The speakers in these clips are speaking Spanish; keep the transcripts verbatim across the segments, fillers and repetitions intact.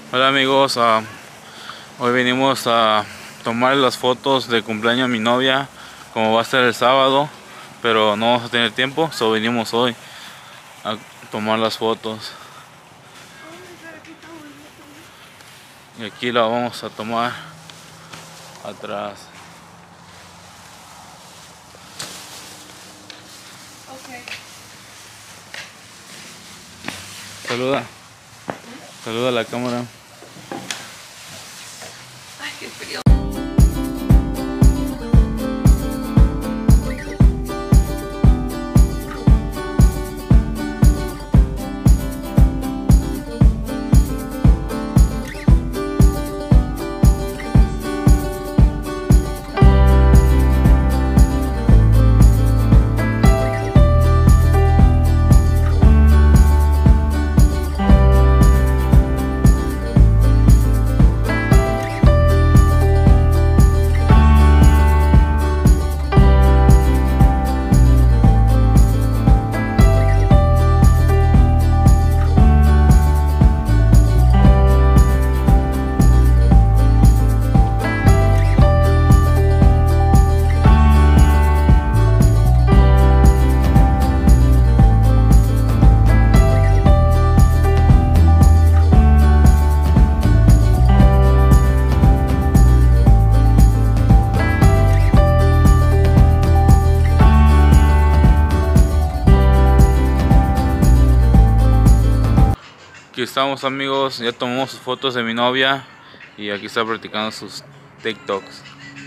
Hola amigos, uh, hoy venimos a tomar las fotos de cumpleaños a mi novia, como va a ser el sábado, pero no vamos a tener tiempo, so venimos hoy a tomar las fotos. Y aquí la vamos a tomar atrás. Okay. Saluda. Saluda a la cámara. Ay, qué frío. Aquí estamos amigos, ya tomamos sus fotos de mi novia y aquí está practicando sus TikToks.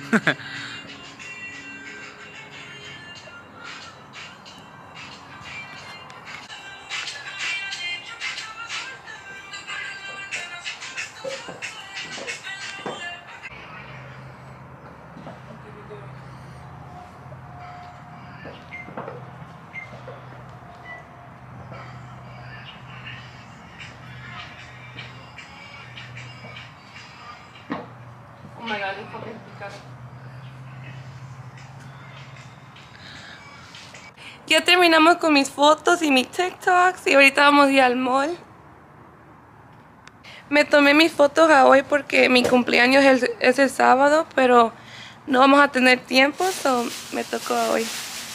Oh my god, it's fucking picado. Ya terminamos con mis fotos y mis TikToks y ahorita vamos a ir al mall. Me tomé mis fotos a hoy porque mi cumpleaños es el, es el sábado, pero no vamos a tener tiempo, so me tocó a hoy.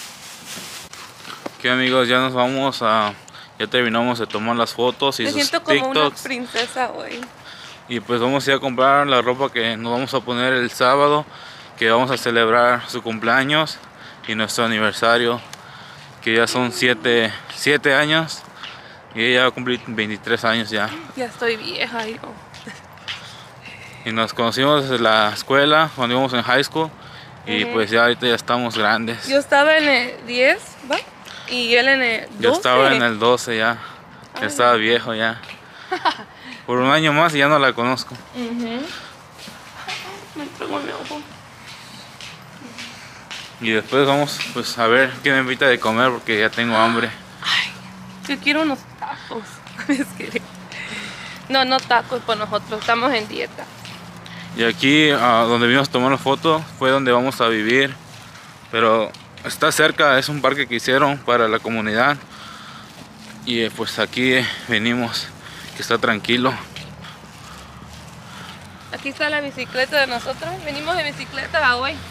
Ok amigos, ya nos vamos a... Ya terminamos de tomar las fotos y Me sus siento como una TikToks. princesa hoy. Y pues vamos a ir a comprar la ropa que nos vamos a poner el sábado, que vamos a celebrar su cumpleaños y nuestro aniversario, que ya son siete años y ella va a cumplir veintitrés años ya. Ya estoy vieja yo. Y nos conocimos desde la escuela cuando íbamos en high school y Ujú. pues ya ahorita ya estamos grandes. Yo estaba en el diez, ¿va? Y él en el doce. Yo estaba en el doce ya, ya Ay. estaba viejo ya. Por un año más y ya no la conozco. Uh-huh. Me pegó mi ojo. Y después vamos pues a ver qué me invita de comer porque ya tengo hambre. Ay, yo quiero unos tacos. Es que... No, no tacos por nosotros, estamos en dieta. Y aquí uh, donde vimos a tomar la foto fue donde vamos a vivir. Pero está cerca, es un parque que hicieron para la comunidad. Y eh, pues aquí eh, venimos, que está tranquilo. Aquí está la bicicleta de nosotros. Venimos de bicicleta a hoy.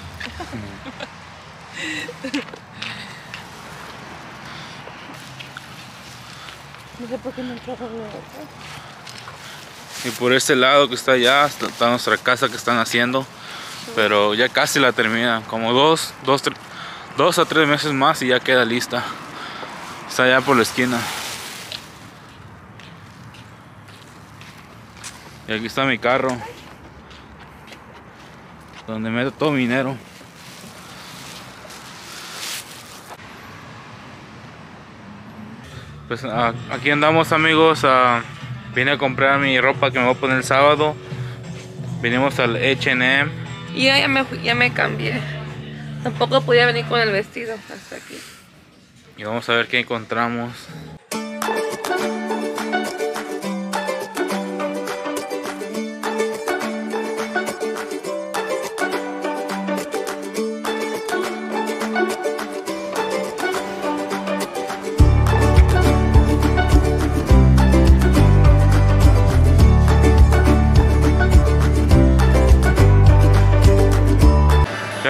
No sé por qué no entró con nosotros. Y por este lado que está allá está, está nuestra casa que están haciendo. Pero ya casi la terminan, como dos, dos, tre- dos a tres meses más y ya queda lista. Está allá por la esquina. Y aquí está mi carro, donde meto todo mi dinero. Pues a- aquí andamos amigos, a, vine a comprar mi ropa que me voy a poner el sábado. Vinimos al H and M. Y ya, ya, me, fui- ya me cambié. Tampoco podía venir con el vestido hasta aquí. Y vamos a ver qué encontramos.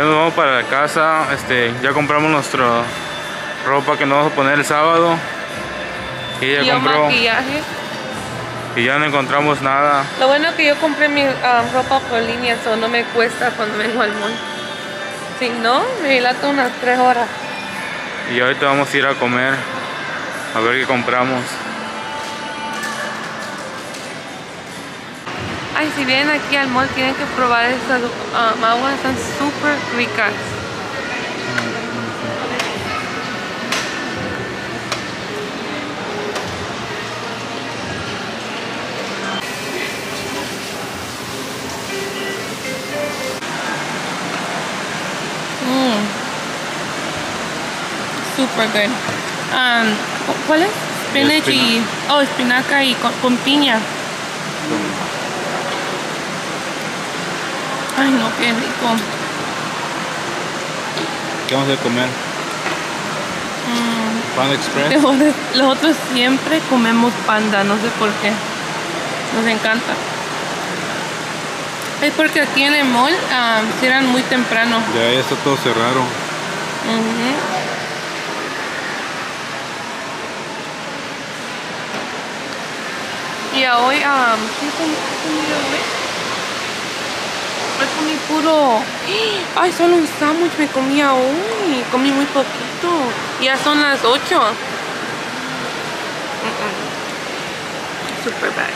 nos vamos para la casa. Este, ya compramos nuestra ropa que nos vamos a poner el sábado. Y ella Y yo compró maquillaje. y ya no encontramos nada. Lo bueno es que yo compré mi um, ropa por línea, eso no me cuesta cuando vengo al mall. Si no, me dilato unas tres horas. Y ahorita vamos a ir a comer, a ver qué compramos. Ay, si vienen aquí al mall tienen que probar estas um, aguas, están súper ricas. Mm. Super good. Um, ¿Cuál es? Spinach y... Oh, espinaca y con, con piña. Ay, no, qué rico. ¿Qué vamos a comer? Mm. Panda Express. Nosotros siempre comemos panda, no sé por qué. Nos encanta. Es porque aquí en el mall um, cierran muy temprano. Ya está todo cerrado. Uh-huh. Y hoy, um, ¿qué comí hoy? Hoy comí puro... Ay, solo un sándwich me comía hoy. Comí muy poquito. Ya son las ocho. Uh-uh. Super bad.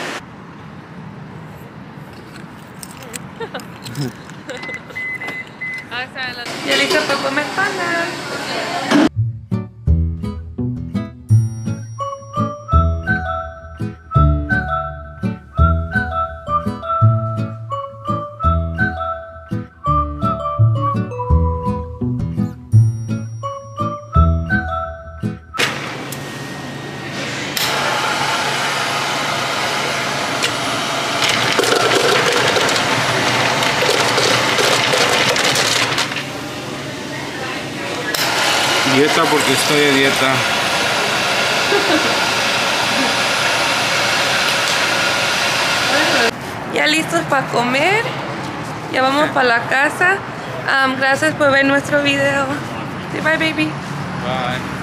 Ya listo para comer pana. Dieta porque estoy de dieta. Ya listos para comer. Ya vamos para la casa. Um, gracias por ver nuestro video. Say bye, baby. Bye.